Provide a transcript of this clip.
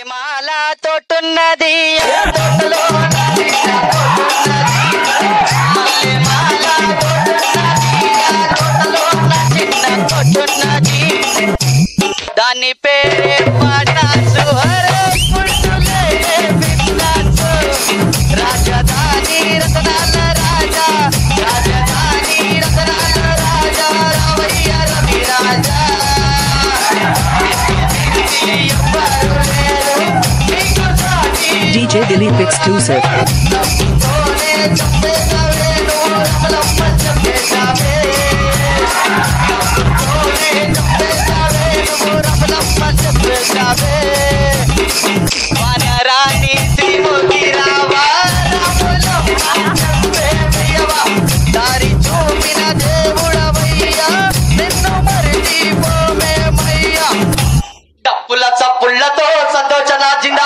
మాల తోటున్నది దాని పేరే పటాసు రాజధాని రతనాల రాజా రాజధాని రతనాల రాజా రామయ్య రవి రాజా DJ Dilip exclusive. వనరాణి శ్రీమతి రావా దారి చూపిన దేవుడవయ్యా నిన్ను మరిచిపోమేమయ్యా డప్పుల చప్పుళ్లతో సంతోషన జిందా